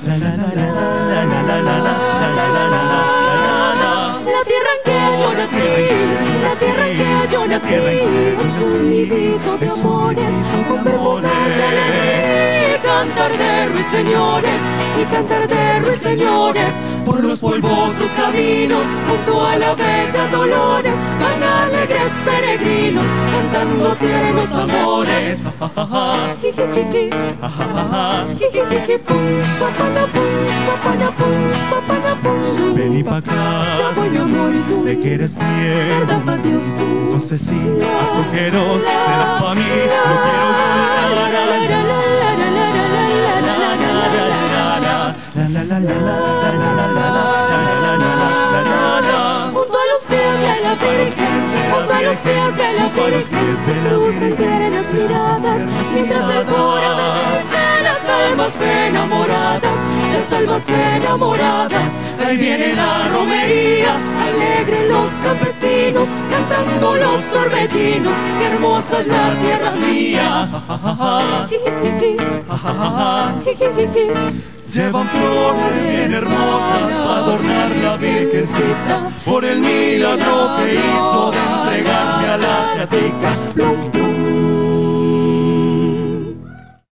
La tierra en que yo nací, la tierra en que yo nací, es un nidito de amores, con perfumes de alegría, cantar de ruiseñores, y cantar de ruiseñores, por los polvosos caminos, junto a la bella Dolores, van alegres peregrinos, cantando tiernos amores. Jijijiji, jijijiji, pum, papanapum, papanapum, papanapum. Vení pa' acá, Ya voy mi amor y tú, de que eres bien. verdad pa' Dios tú. Entonces sí, a soqueros serás pa' mí, no quiero junto a los pies de la Virgen, junto a los pies de la Virgen, cruzan tiernas miradas, mientras el coro bendice las almas enamoradas, las almas enamoradas. Ahí viene la romería, alegres los campesinos, cantando los torbellinos, qué hermosa es la tierra mía. Jijijiji, jijijiji. Llevan flores bien hermosas para adornar la Virgencita, por el milagro que hizo de entregarme a la chatica. Plum,